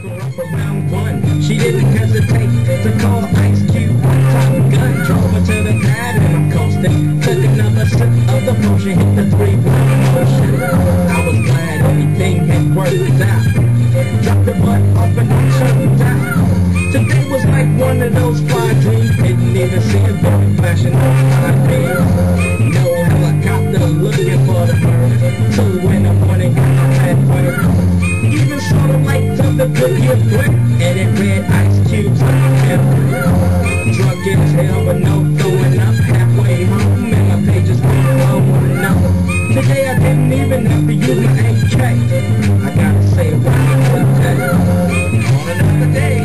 her up around 1. She didn't hesitate to call Ice Cube Top Gun. Drove her to the pad and I'm coasting. Took another sip of the potion, hit the 3-1 motion. I was glad everything had worked out. Dropped the butt off and I turned out. Today was like one of those fly dreams. Didn't even see a villain flashing on my beam. No helicopter looking for the bird. 2 in the morning, got my head wet. Even saw the lights of the cookie flip, and it read Ice Cube's him. Drunk as hell, but no throwing up. Halfway home, and my pages went blowing up. Today I didn't even have to use my AK. I gotta say it right today. On another day.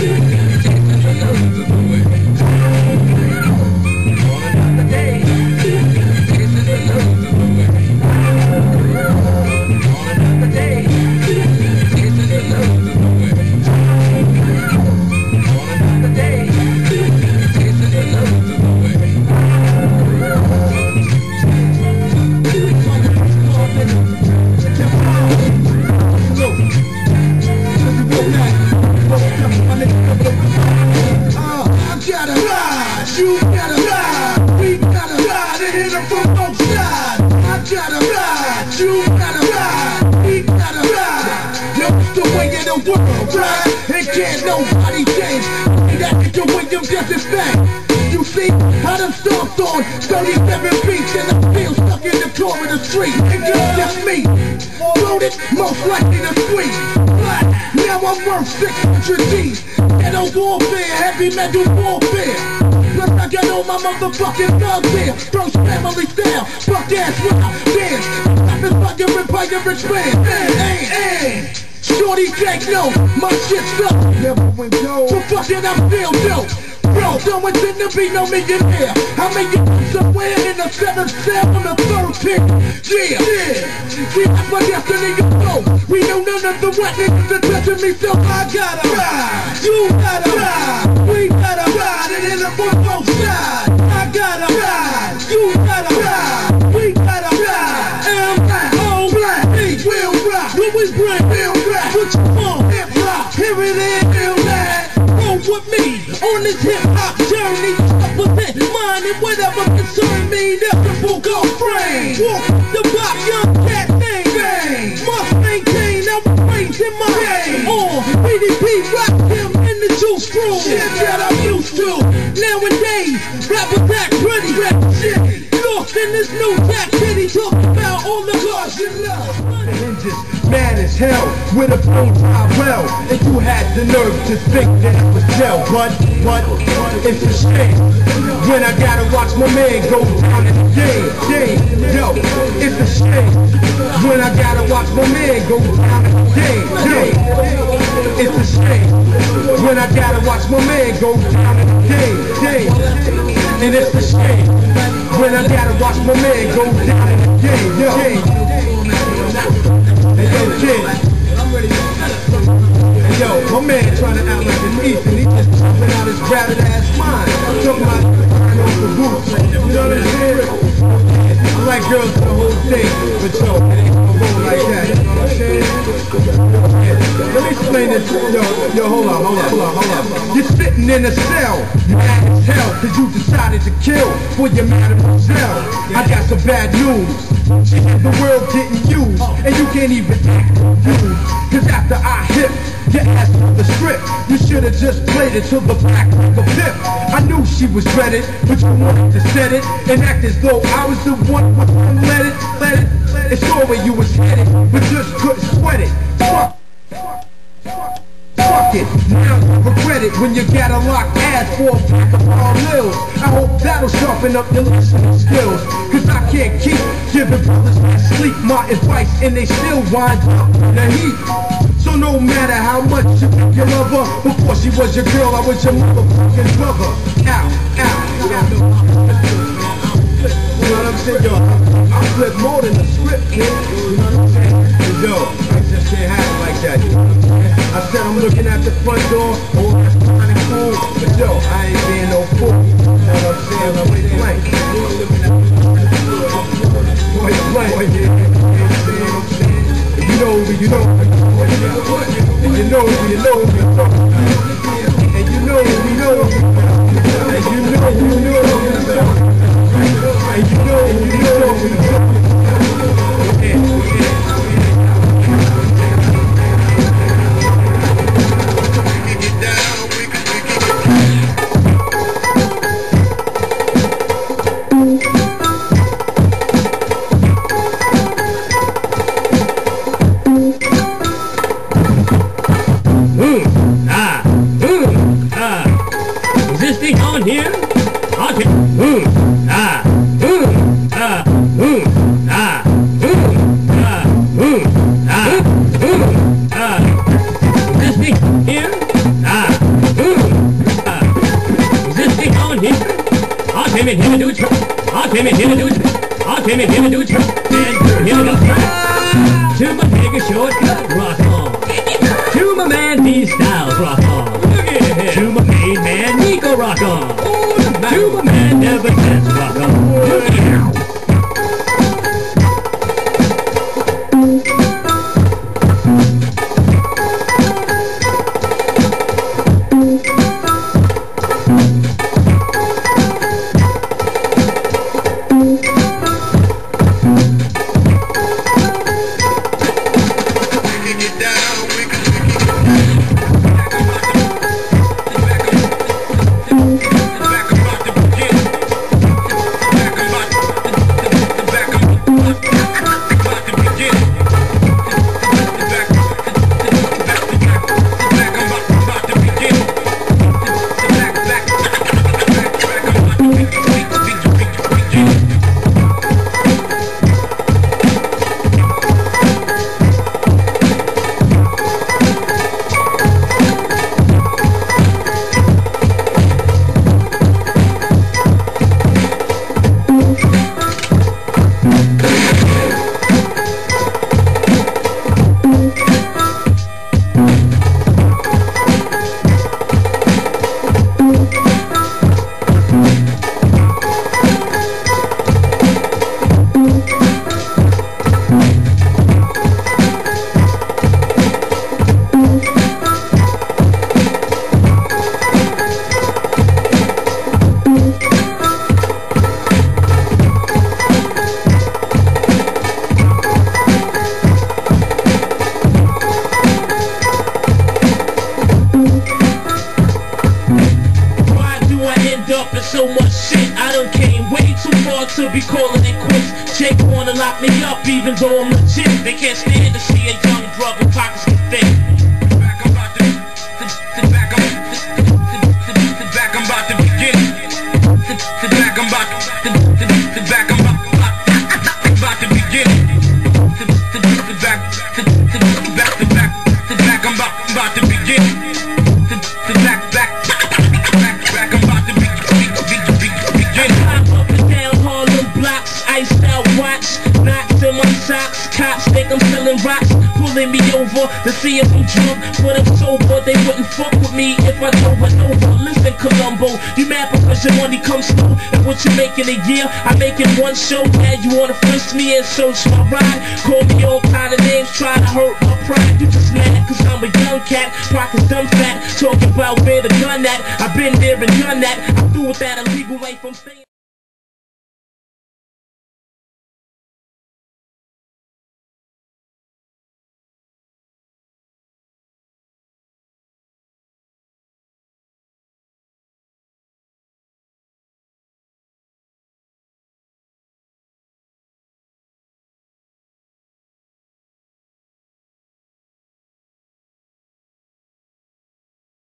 You gotta ride, we gotta ride, and hit them from both sides. I gotta ride, you gotta ride, we gotta ride. Yo, it's the way of the world, right? And can't nobody change. That's the way them just is back. You see how them storms on 37 beats and I'm still stuck in the corner of the street. And just me, loaded, most likely to squeeze. Black, now I'm worth 600 G's. Ghetto warfare, heavy metal warfare. Plus I got all my motherfucking thugs here. First family style, fuck ass wild dance. Stop this fucking empire expand. Hey, shorty take note, my shit's up. Never went gold, so fucking I'm still dope. Bro, don't intend to be no millionaire. I make it somewhere in the 7th cell on the 13th. Yeah, see that's my destiny to go. We know none of the wet niggas are touching me, so I gotta ride. You gotta ride. We gotta ride it in the both sides. I gotta ride. You gotta ride. We gotta ride. And I'm black, all black. Hey, we'll rock. What we bring, we'll rock. What you want? Hip hop. Here it is, we'll ride. Roll with me on this hip-hop journey. Represent mine and whatever concern me. The simple go frame. Walk the block, young cat thing. Bang. Must maintain, I was raised in my game. BDP rock him in the juice room. Shit that I'm used to. Nowadays, rappers act pretty. Rap shit. Lost in this new jack city. Talk about all the cars you love. Mad as hell, with a bone tie well. And you had the nerve to think that it was gel. But it's a shame when I gotta watch my man go down in the game. Yo, it's a shame when I gotta watch my man go down in the game. It's a shame when I gotta watch my man go down in the game. And it's a shame when I gotta watch my man go down in the game. Hey yo, kid. Hey yo, my man trying to act like an East and he just chopping out his rabbit ass mind. I'm talking about on the roots. You know what I'm saying? I like girls the whole thing, but yo, it ain't gonna go like that. You know what I'm saying? Yeah. Let me explain this. Yo, hold on. You're sitting in a cell. You mad as hell cause you decided to kill for your mademoiselle. I got some bad news. The world getting used, and you can't even act confused. Cause after I hit your ass with the script, you should've just played it till the back like a pip. I knew she was dreaded, but you wanted to set it and act as though I was the one who let it. It's all where you was headed, but just couldn't sweat it. Fuck it, now you regret it when you gotta lock ass for a pack of Lils. I hope that'll sharpen up your listening skills, cause I can't keep giving brothers my sleep, my advice, and they still wind up in the heat. So no matter how much you think you love her, before she was your girl, I was your motherfucking brother. Ow. You know what I'm saying? Yo, I flip more than a script, kid. You know what I'm saying? Yo, I just can't have it like that. You know what I'm saying? I said I'm looking at the front door, oh that's kinda cool, but yo, I ain't being no fool. You know what I'm saying? I'm point blank. Point blank. You know, you know. If you know, you know. I came in here to do it. I came in here to do it. And here we go. To my nigga Shortcut, rock on. To my man D-Styles, rock on. To my main man Nico, rock on. To my man Never Dance, rock on. So much shit, I done came way too far to be calling it quits. Jake wanna lock me up even though I'm legit. They can't stand to see a young brother pockets get thick. Back I'm about to begin. Back I'm about to begin. Back I'm about to begin. Cops think I'm selling rocks, pulling me over to see if I'm drunk, but I'm sober. They wouldn't fuck with me if I drove it over. Listen, Columbo, you mad because your money comes slow, and what you make in a year, I make in one show. Now you wanna frisk me and search my ride, call me all kind of names, try to hurt my pride. You just mad cause I'm a young cat, pockets dumb fat, talking about where the gun at. I've been there and done that, I'm through with that illegal life I'm staying.